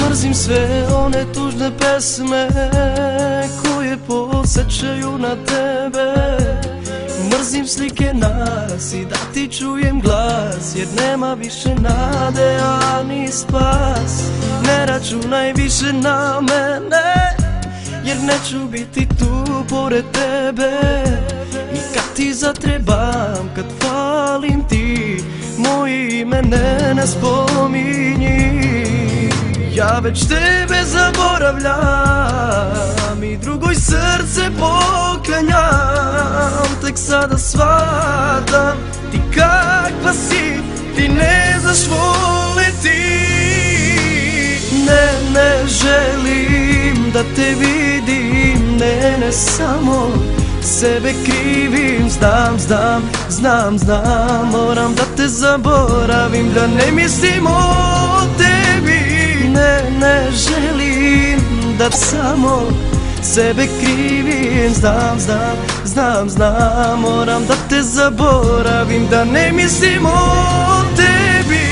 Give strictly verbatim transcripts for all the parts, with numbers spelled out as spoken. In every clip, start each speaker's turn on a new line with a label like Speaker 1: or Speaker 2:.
Speaker 1: Mrzim sve one tužne pesme koje podsjećaju na tebe. Mrzim slike nas i da ti čujem glas, jer nema više nade, a ni spas. Ne računaj više na mene, jer neću biti tu pored tebe. I kad ti zatrebam, kad falim ti, moje ime ne, ne spominji. Ja već tebe zaboravljam i drugoj srce poklanjam. Tek sada shvatam ti kakva si, ti ne znaš voliti. Ne, ne želim da te vidim, ne, ne samo sebe krivim. Znam, znam, znam, znam, moram da te zaboravim, da ne mislim o tebi. Ne, ne želim da samo sebe krivim. Znam, znam, znam, znam, moram da te zaboravim, da ne mislim o tebi.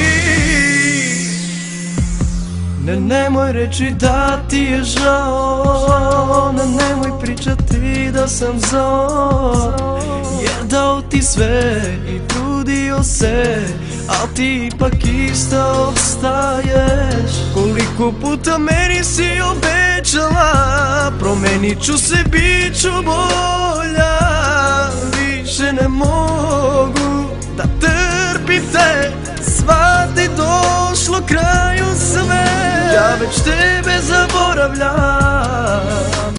Speaker 1: Ne, nemoj reći da ti je žao, ne, nemoj pričati da sam zao, jer dao ti sve i trudio se, al ti ipak isto ostaješ. Koliko puta meni si obećala, promenit ću se, bit ću bolja. Više ne mogu da trpim te, shvati došlo kraju sve. Ja već tebe zaboravljam